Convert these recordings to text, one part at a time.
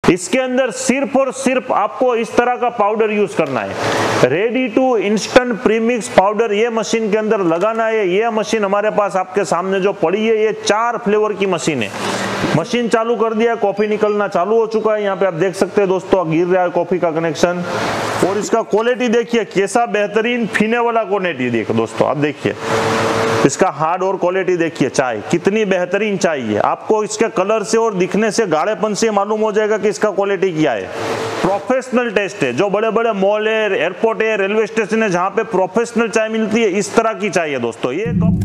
इसके अंदर सिर्फ और सिर्फ आपको इस तरह का पाउडर यूज करना है, ready to instant premix powder ये मशीन के अंदर लगाना है। ये मशीन हमारे पास आपके सामने जो पड़ी है, ये 4 फ्लेवर की मशीन है। मशीन चालू कर दिया, कॉफी निकलना चालू हो चुका है। यहाँ पे आप देख सकते हैं दोस्तों, गिर रहा है कॉफी का कनेक्शन। और इसका क्वालिटी देखिए कैसा बेहतरीन फीने वाला क्वालिटी देखो दोस्तों, आप देखिए इसका हार्ड और क्वालिटी देखिए, चाय कितनी बेहतरीन चाय है। आपको इसके कलर से और दिखने से, गाढ़ेपन से मालूम हो जाएगा कि इसका क्वालिटी क्या है। प्रोफेशनल टेस्ट है। जो बड़े बड़े मॉल है, एयरपोर्ट है, रेलवे स्टेशन है, जहां पे प्रोफेशनल चाय मिलती है, इस तरह की चाय है दोस्तों। ये cup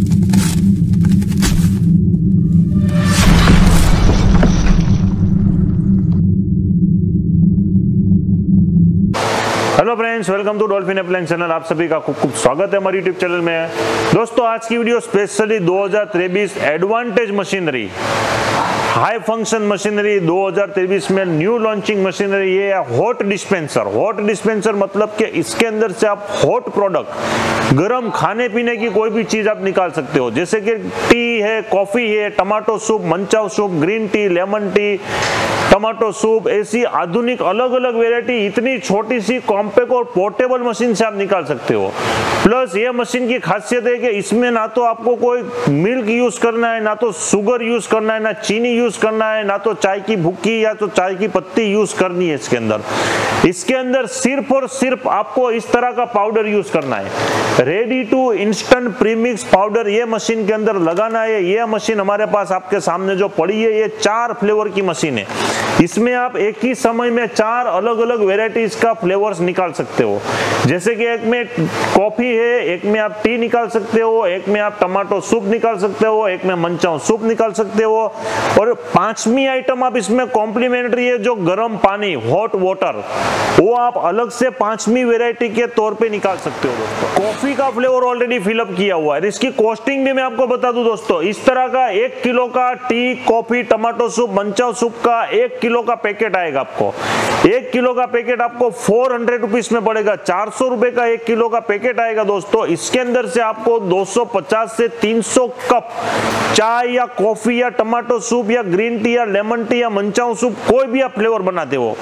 hello friends, welcome to Dolphin appliance channel. आप सभी का खूब खूब स्वागत है हमारे यूट्यूब चैनल में। दोस्तों आज की video specially 2023 advantage machinery, high function machinery 2023 में न्यू लॉन्चिंग मशीनरी, ये हॉट डिस्पेंसर। हॉट डिस्पेंसर मतलब कि इसके अंदर से आप हॉट प्रोडक्ट, गर्म खाने पीने की कोई भी चीज आप निकाल सकते हो, जैसे कि टी है, कॉफी है, tomato soup, manchow soup, green tea, lemon tea, tomato soup, ऐसी आधुनिक अलग अलग वेरायटी इतनी छोटी सी कॉम्पैक्ट और पोर्टेबल मशीन से आप निकाल सकते हो। प्लस ये मशीन की खासियत है कि इसमें ना तो आपको कोई मिल्क यूज करना है, ना तो शुगर यूज करना है, ना चीनी यूज करना है, ना तो चाय की भुक्की या तो चाय की पत्ती यूज करनी है। इसके अंदर सिर्फ और सिर्फ आपको इस तरह का पाउडर यूज करना है, ready to instant premix powder ये मशीन के अंदर लगाना है। ये मशीन हमारे पास आपके सामने जो पड़ी है, ये 4 फ्लेवर की मशीन है। इसमें आप एक ही समय में 4 अलग अलग वेराइटीज का फ्लेवर्स निकाल सकते हो, जैसे कि एक में कॉफी है, एक में आप टी निकाल सकते हो, एक में आप टमाटो सूप निकाल सकते हो, एक में मंचाव सूप निकाल सकते हो, और 5वीं आइटम आप इसमें कॉम्प्लीमेंट्री है जो गर्म पानी, हॉट वाटर, वो आप अलग से 5वीं वेराइटी के तौर पे निकाल सकते हो दोस्तों। कॉफी का फ्लेवर ऑलरेडी फिलअप किया हुआ है। इसकी कॉस्टिंग भी मैं आपको बता दूं दोस्तों, इस तरह का 1 किलो का tea, coffee, tomato soup, manchow soup का 1 किलो का पैकेट आएगा आपको। 1 किलो का पैकेट आपको 400 रुपीज में पड़ेगा। 400 रुपए का 1 किलो का पैकेट आएगा दोस्तों। इसके अंदर से आपको 250 से 300 कप चाय या कॉफी या टमाटो सूप या ग्रीन टी या लेमन टी या मंचाव सूप, कोई भी आप फ्लेवर बनाते हो,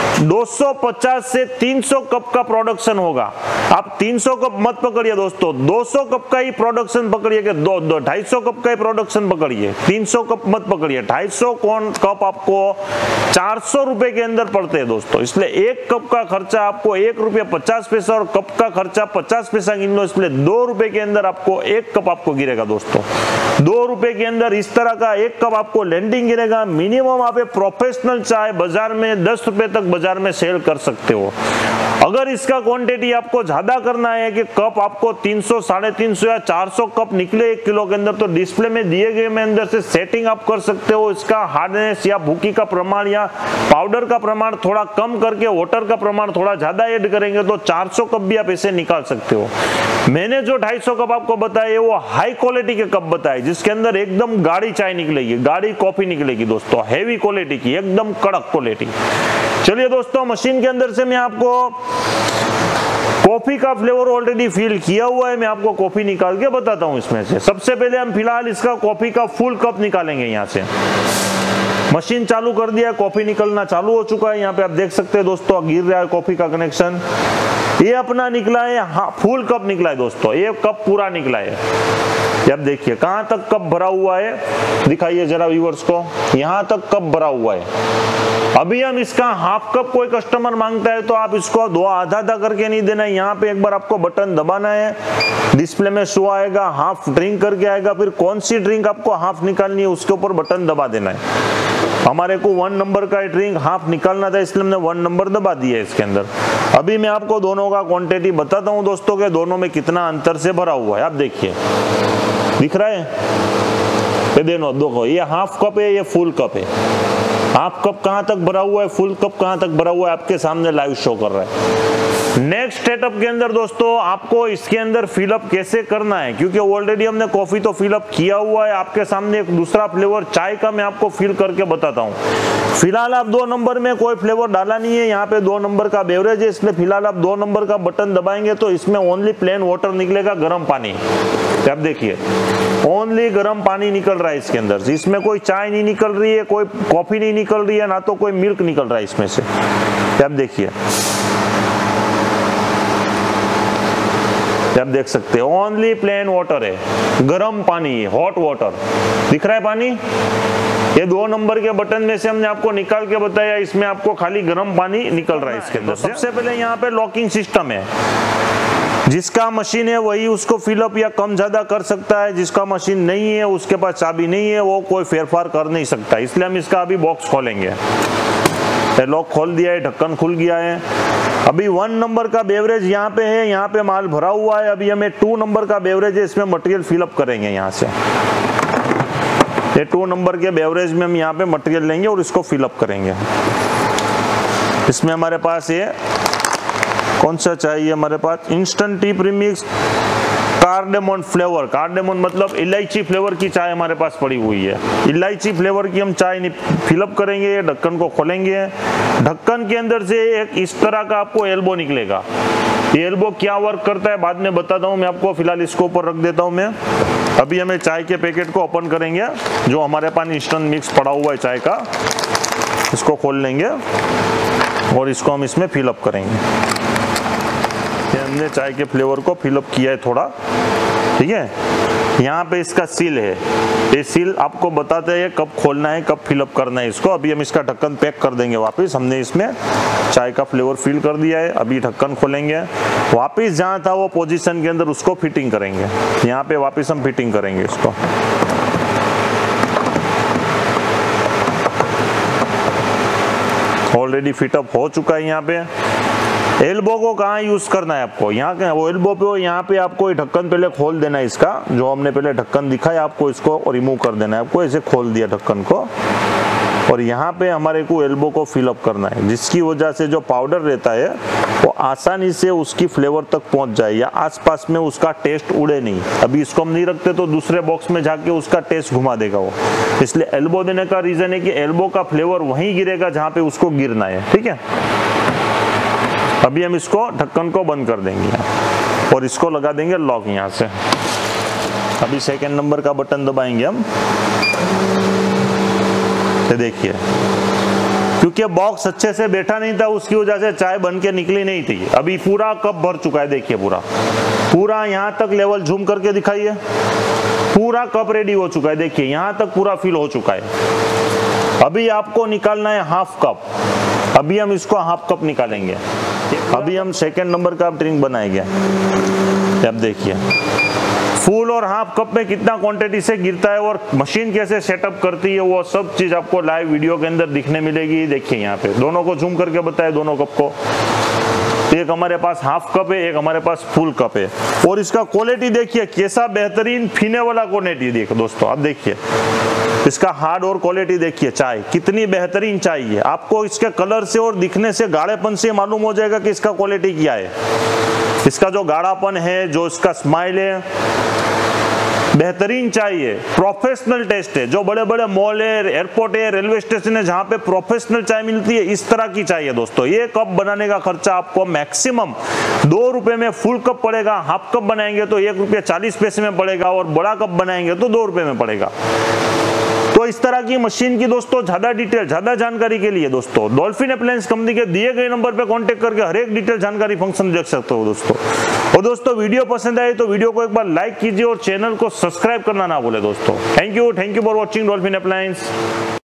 250 से 300 कप का प्रोडक्शन होगा। आप 300 कप मत पकड़िए दोस्तों, 200 कप का ही प्रोडक्शन पकड़िए, कि 250 कप का ही प्रोडक्शन पकड़िए, 300 कप मत पकड़िए। 250 कप आपको 400 रुपए के अंदर पड़ते हैं दोस्तों। इसलिए 1 कप का खर्चा आपको 1 रुपया 50 पैसा और कप का खर्चा 50 पैसा गिन लो। इसलिए 2 रुपए के अंदर आपको 1 कप आपको गिरेगा दोस्तों। 2 रुपए के अंदर इस तरह का 1 कप आपको लैंडिंग गिरेगा। मिनिमम आप प्रोफेशनल चाय बाजार में 10 रुपए तक बाजार में सेल कर सकते हो। अगर इसका क्वांटिटी आपको ज्यादा करना है कि कप आपको 300, 350 या 400 कप निकले 1 किलो के अंदर, तो डिस्प्ले में दिए गए में अंदर से सेटिंग आप कर सकते हो। इसका हार्डनेस या भूकी का प्रमाण या पाउडर का प्रमाण थोड़ा कम करके वाटर का प्रमाण थोड़ा ज्यादा ऐड करेंगे तो 400 कप भी आप ऐसे निकाल सकते हो। मैंने जो 250 कप आपको बताए वो हाई क्वालिटी के कप बताए, जिसके अंदर एकदम गाढ़ी चाय निकलेगी, गाढ़ी कॉफी निकलेगी दोस्तों, हैवी क्वालिटी की, एकदम कड़क क्वालिटी। चलिए दोस्तों, मशीन के अंदर से मैं आपको कॉफी का फ्लेवर ऑलरेडी फील किया हुआ है, मैं आपको कॉफी निकाल के बताता हूं इसमें से। सबसे पहले हम फिलहाल इसका कॉफी का फुल कप निकालेंगे। यहां से मशीन चालू कर दिया, कॉफी निकलना चालू हो चुका है। यहाँ पे आप देख सकते हैं दोस्तों, गिर रहा है कॉफी का कनेक्शन। ये अपना निकला है, हाँ फुल कप निकला है दोस्तों, ये कप पूरा निकला है। अब देखिए कहां तक कप भरा हुआ है, दिखाइए जरा व्यूअर्स को, यहां तक कप भरा हुआ है। अभी हम इसका हाफ कप कोई कस्टमर मांगता है तो आप इसको आधा आधा करके नहीं देना है। यहाँ पे एक बार आपको बटन दबाना है, डिस्प्ले में शो आएगा, हाफ ड्रिंक करके आएगा, फिर कौन सी ड्रिंक आपको हाफ निकालनी है उसके ऊपर बटन दबा देना है। हमारे को 1 नंबर का ड्रिंक हाफ निकालना था, इसलिए हमने 1 नंबर दबा दिया है इसके अंदर। अभी मैं आपको दोनों का क्वांटिटी बताता हूं दोस्तों के दोनों में कितना अंतर से भरा हुआ है। आप देखिए, दिख रहा है, ये देखो, ये हाफ कप है, ये फुल कप है। हाफ कप कहां तक भरा हुआ है, फुल कप कहां तक भरा हुआ है, आपके सामने लाइव शो कर रहा है। नेक्स्ट सेटअप के अंदर दोस्तों आपको इसके अंदर फिलअप कैसे करना है, क्योंकि ऑलरेडी हमने कॉफी तो फिलअप किया हुआ है। आपके सामने एक दूसरा फ्लेवर चाय का मैं आपको फिल करके बताता हूँ। फिलहाल आप 2 नंबर में कोई फ्लेवर डाला नहीं है, यहाँ पे 2 नंबर का बेवरेज है, इसलिए फिलहाल आप 2 नंबर का बटन दबाएंगे तो इसमें ओनली प्लेन वाटर निकलेगा, गर्म पानी। आप देखिए ओनली गर्म पानी निकल रहा है इसके अंदर, इसमें कोई चाय नहीं निकल रही है, कोई कॉफी नहीं निकल रही है ना तो कोई मिल्क निकल रहा है इसमें से। आप देखिए, आप देख सकते हैं ओनली प्लेन वाटर है, गर्म पानी है, हॉट वाटर दिख रहा है पानी। ये 2 नंबर के बटन में से हमने आपको निकाल के बताया, इसमें आपको खाली गर्म पानी निकल रहा है इसके अंदर। सबसे पहले यहाँ पे लॉकिंग सिस्टम है, जिसका मशीन है वही उसको फिलअप या कम ज्यादा कर सकता है, जिसका मशीन नहीं है उसके पास चाबी नहीं है वो कोई फेरफार कर नहीं सकता। इसलिए हम इसका अभी बॉक्स खोलेंगे। लॉक खोल दिया है, ढक्कन खुल गया है। अभी 1 नंबर का बेवरेज यहाँ पे है, यहाँ पे माल भरा हुआ है। अभी हमें 2 नंबर का बेवरेज है, इसमें मटेरियल फिलअप करेंगे यहाँ से। ये 2 नंबर के बेवरेज में हम यहाँ पे मटेरियल लेंगे और इसको फिलअप करेंगे। इसमें हमारे पास ये कौन सा चाहिए, हमारे पास instant tea premix cardamom flavour. Cardamom मतलब इलायची फ्लेवर की चाय हमारे पास पड़ी हुई है। इलायची फ्लेवर की हम चाय फिलअप करेंगे। ढक्कन को खोलेंगे, ढक्कन के अंदर से एक इस तरह का आपको एल्बो निकलेगा। ये एल्बो क्या वर्क करता है बाद में बताता हूँ मैं आपको, फिलहाल इसको ऊपर रख देता हूँ मैं। अभी हमें चाय के पैकेट को ओपन करेंगे, जो हमारे पास इंस्टेंट मिक्स पड़ा हुआ है चाय का, इसको खोल लेंगे और इसको हम इसमें फिलअप करेंगे। हमने चाय के फ्लेवर को फिलअप किया है थोड़ा, ठीक है। यहाँ पे इसका सील है, ये सील आपको बताते हैं कब खोलना है कब फिलअप करना है इसको। अभी हम इसका ढक्कन पैक कर देंगे वापस। हमने इसमें चाय का फ्लेवर फिल कर दिया है। अभी ढक्कन खोलेंगे, वापस जहाँ था वो पोजीशन के अंदर उसको फिटिंग करेंगे। यहाँ पे वापस हम फिटिंग करेंगे इसको। ऑलरेडी फिटअप हो चुका है। यहाँ पे एल्बो को कहाँ यूज करना है आपको, यहाँ के वो एल्बो पे हो, यहाँ पे आपको ये ढक्कन पहले खोल देना है इसका, जो हमने पहले ढक्कन दिखाया आपको, इसको रिमूव कर देना है आपको। ऐसे खोल दिया ढक्कन को और यहाँ पे हमारे को एल्बो को फिलअप करना है, जिसकी वजह से जो पाउडर रहता है वो आसानी से उसकी फ्लेवर तक पहुंच जाए या आसपास में उसका टेस्ट उड़े नहीं। अभी इसको हम नहीं रखते तो दूसरे बॉक्स में जाके उसका टेस्ट घुमा देगा वो। इसलिए एल्बो देने का रीजन है कि एल्बो का फ्लेवर वहीं गिरेगा जहाँ पे उसको गिरना है, ठीक है। अभी हम इसको ढक्कन को बंद कर देंगे और इसको लगा देंगे लॉक यहाँ से। अभी 2 नंबर का बटन दबाएंगे हम। तो देखिए, क्योंकि बॉक्स अच्छे से बैठा नहीं था उसकी वजह से चाय बन के निकली नहीं थी। अभी पूरा कप भर चुका है, देखिए पूरा यहाँ तक लेवल झूम करके दिखाइए। पूरा कप रेडी हो चुका है, देखिए यहाँ तक पूरा फिल हो चुका है। अभी आपको निकालना है हाफ कप। अभी हम इसको हाफ कप निकालेंगे। अभी हम 2 नंबर का ड्रिंक बनाएंगे। अब देखिए फुल और हाफ कप में कितना क्वांटिटी से गिरता है और मशीन कैसे सेटअप करती है, वो सब चीज आपको लाइव वीडियो के अंदर दिखने मिलेगी। देखिए यहाँ पे दोनों को झूम करके बताए, दोनों कप को। एक हमारे पास हाफ कप है, एक हमारे पास फुल कप है। और इसका क्वालिटी देखिए कैसा बेहतरीन पीने वाला क्वालिटी देखो दोस्तों। आप देखिए इसका हार्ड और क्वालिटी देखिए, चाय कितनी बेहतरीन चाय है। आपको इसके कलर से और दिखने से, गाढ़ेपन से मालूम हो जाएगा कि इसका क्वालिटी क्या है। इसका जो गाढ़ापन है, जो इसका स्माइल है, बेहतरीन चाय है। प्रोफेशनल टेस्ट है। जो बड़े बड़े मॉल है, एयरपोर्ट है, रेलवे स्टेशन है, जहाँ पे प्रोफेशनल चाय मिलती है, इस तरह की चाय है दोस्तों। ये कप बनाने का खर्चा आपको मैक्सिमम 2 रुपए में फुल कप पड़ेगा। हाफ कप बनाएंगे तो 1 रुपया 40 पैसे में पड़ेगा और बड़ा कप बनाएंगे तो 2 रुपए में पड़ेगा। तो इस तरह की मशीन की दोस्तों ज्यादा डिटेल, ज्यादा जानकारी के लिए दोस्तों डॉल्फिन अप्लायंस कंपनी के दिए गए नंबर पे कांटेक्ट करके हर एक डिटेल जानकारी फंक्शन देख सकते हो दोस्तों। और दोस्तों वीडियो पसंद आए तो वीडियो को एक बार लाइक कीजिए और चैनल को सब्सक्राइब करना ना भूले दोस्तों। Thank you for watching Dolphin appliance.